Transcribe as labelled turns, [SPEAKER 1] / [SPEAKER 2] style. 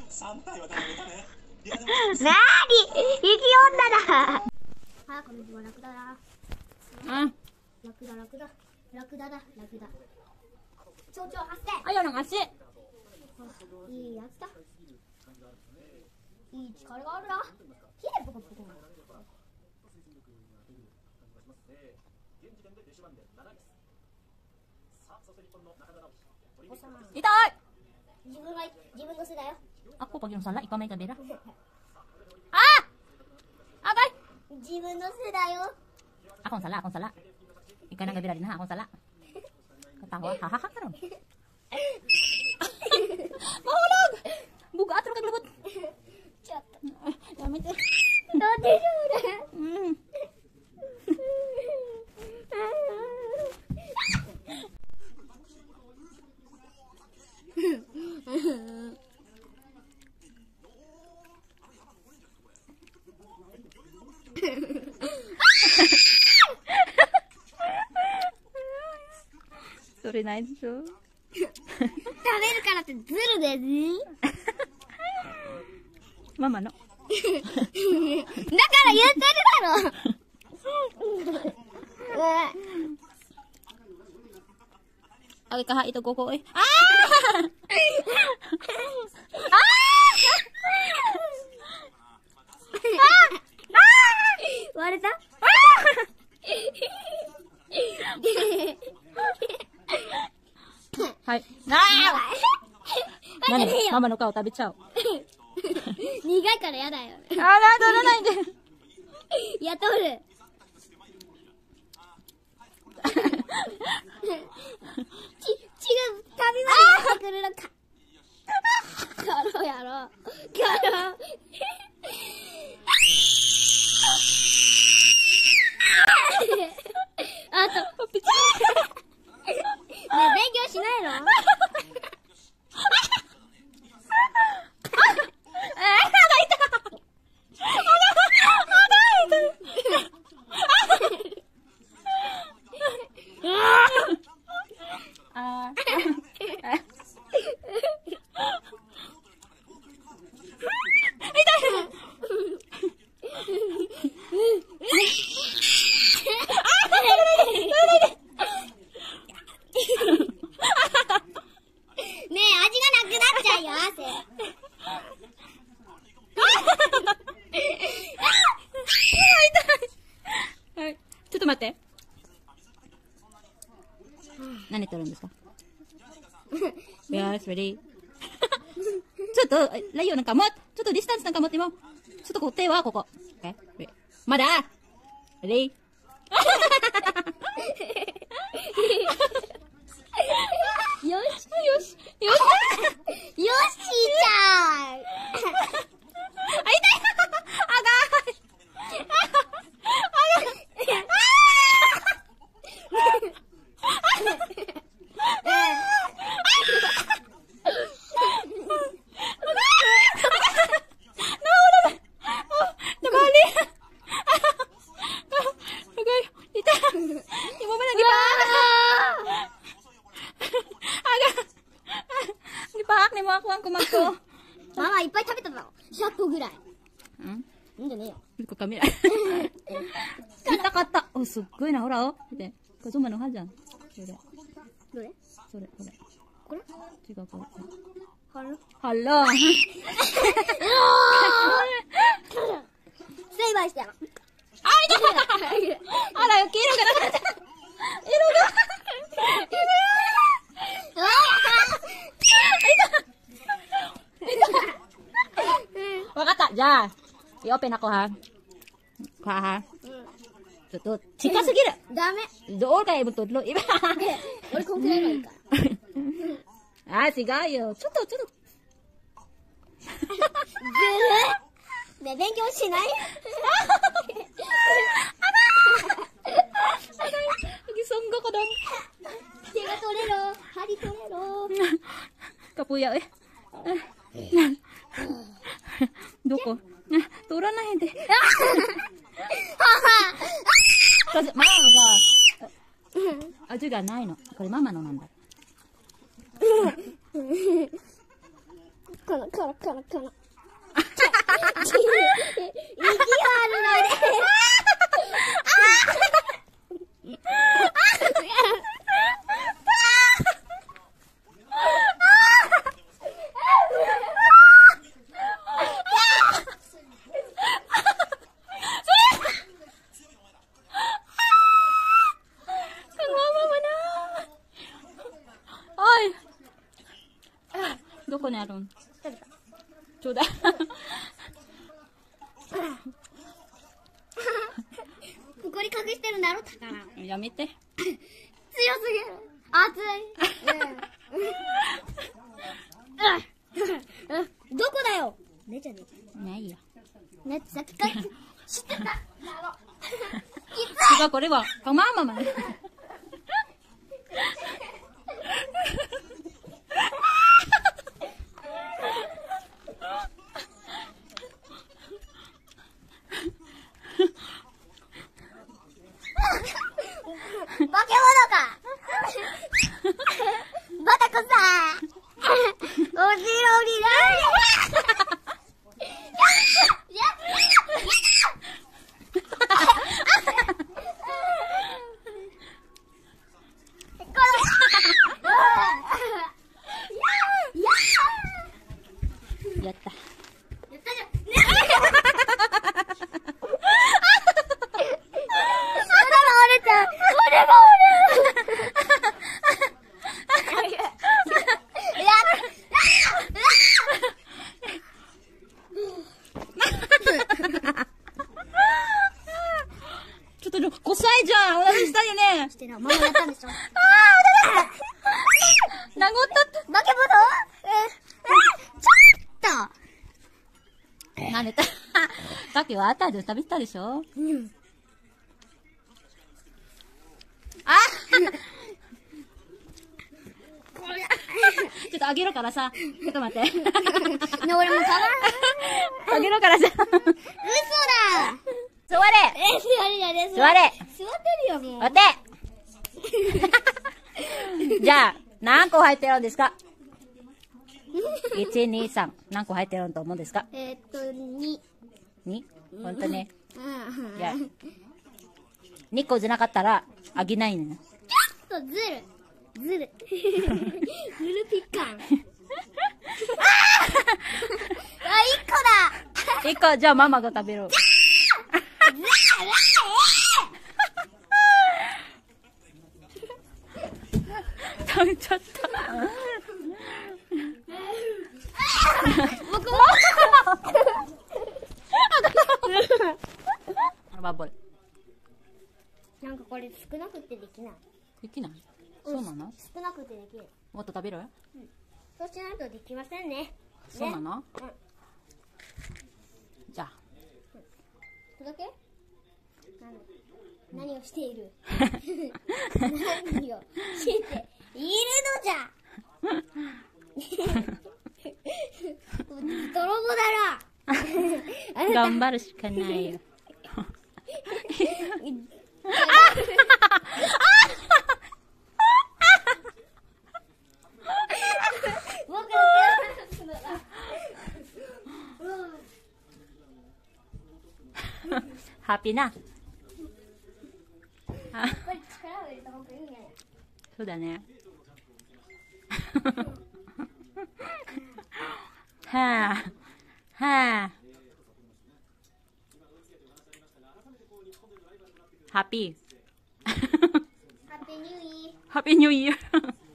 [SPEAKER 1] なーに生き女だ。あ、この字は楽だな。
[SPEAKER 2] Ah,
[SPEAKER 1] 楽だ楽だ楽だだ楽だ。蝶々発生。
[SPEAKER 2] ayaw ng asi.
[SPEAKER 1] いいやつだ。いい力があるな。ひでポコポコ。
[SPEAKER 2] Itoy!
[SPEAKER 1] 自分の巣だよ。
[SPEAKER 2] Ako pag yung sala, ikaw may kabira. Ah! Agay!
[SPEAKER 1] 自分の巣だよ。
[SPEAKER 2] Akong sala. Ikaw nang kabira din ha, akong sala. Katawa, hahaha ka ron. Mahulog! Buga atro kaglubot.
[SPEAKER 1] ちょっと。
[SPEAKER 2] やめて。
[SPEAKER 1] なんでしょうね。
[SPEAKER 2] うん。それないでしょ。
[SPEAKER 1] 食べるからってズルです。
[SPEAKER 2] ママの。
[SPEAKER 1] だから言ってるだろ。
[SPEAKER 2] Ay, kaha ito koko eh. Ah!
[SPEAKER 1] 割れた？
[SPEAKER 2] はい。何ママの顔食べちゃう。
[SPEAKER 1] 苦いからやだよ。
[SPEAKER 2] あら、取らないで。
[SPEAKER 1] いや、取る。血が旅までやってくるのか。やろう。あと、ねえ、勉強しないの？
[SPEAKER 2] ちょっと待って。何取るんですか？よし、レディー。ちょっと、ライオンなんかも、ちょっとディスタンスなんか持っても。ちょっとこう手はここ。まだレディー。
[SPEAKER 1] よしちゃん。
[SPEAKER 2] あ、痛い。
[SPEAKER 1] ママいっぱい食べただろ。100個ぐらい。
[SPEAKER 2] うん？
[SPEAKER 1] いいんじゃねえよ。
[SPEAKER 2] 1個カメラ。痛かった。お、すっごいな、ほら、見て。これゾンマの歯じゃん。それ。
[SPEAKER 1] どれ？
[SPEAKER 2] それ、これ。
[SPEAKER 1] これ？
[SPEAKER 2] 違う、これ。
[SPEAKER 1] はら。成敗したよ。
[SPEAKER 2] あ、痛い。あら、黄色がなくなっちゃった。わかった。じゃあ、i-open ako ha. Kuha ha. Tutut. Chika sige na.
[SPEAKER 1] ダメ。
[SPEAKER 2] Doon kayo mo tudlo. Iba.
[SPEAKER 1] 俺こんくらいがいいから。
[SPEAKER 2] Ah, sigayo. ちょっと。
[SPEAKER 1] ずるい。ねえ、勉強しない？
[SPEAKER 2] Gisonggo ko doon.
[SPEAKER 1] 手が取れろ。針取れろ。
[SPEAKER 2] Kapuya eh. Doko. Tura na hindi. Kasi mama ga味がないの。これママのなんだ。
[SPEAKER 1] この。息があるので。
[SPEAKER 2] どこにあるん？ちょうだい。
[SPEAKER 1] ここに隠してるんだろ、宝。
[SPEAKER 2] やめて。
[SPEAKER 1] 強すぎる。熱い。どこだよ。姉ちゃんね。
[SPEAKER 2] ないよ。
[SPEAKER 1] ねってさっきから知ってた。だろ。
[SPEAKER 2] 違う、これは、ママ。
[SPEAKER 1] 化け物か。バタコさん。おじろりだ。
[SPEAKER 2] やった。ちょっと5歳じゃん。同じしたよね。
[SPEAKER 1] してな、ママやったんでしょ。
[SPEAKER 2] 殴ったって。
[SPEAKER 1] 化け物？ちょっと。
[SPEAKER 2] 慣れた。さっきはあったで食べたでしょ。
[SPEAKER 1] うん。
[SPEAKER 2] あちょっとあげるからさ。ちょっと待って。
[SPEAKER 1] ね、俺もかわ
[SPEAKER 2] あげるからさ。
[SPEAKER 1] 嘘だ。
[SPEAKER 2] 座れ。
[SPEAKER 1] 座れじゃね。
[SPEAKER 2] 座れ。
[SPEAKER 1] 座ってるよ、もう。
[SPEAKER 2] 待て。じゃあ、何個入ってるんですか？ 1、2、3。何個入ってると思うんですか
[SPEAKER 1] 2。
[SPEAKER 2] ？2？ほんとね。
[SPEAKER 1] うん。
[SPEAKER 2] じゃあ、2個じゃなかったら、あげないのよ。
[SPEAKER 1] ちょっとずるピッカン。あ、1個だ。
[SPEAKER 2] 1個、じゃあママが食べる。食べちゃった。バボル。
[SPEAKER 1] なんかこれ少なくてできない。
[SPEAKER 2] できない？そうなの？
[SPEAKER 1] 少なくてできる。
[SPEAKER 2] もっと食べる？
[SPEAKER 1] そうしないとできませんね。
[SPEAKER 2] そうなの？
[SPEAKER 1] うん。
[SPEAKER 2] じゃあ。
[SPEAKER 1] これだけ？何をしている？何をしているのじゃ。泥棒だな。
[SPEAKER 2] 頑張るしかないよ。ハッピーな。そうだね。はあ、はあ。ハッピー。
[SPEAKER 1] ハッピーニューイー。
[SPEAKER 2] ハッピーニューイヤー。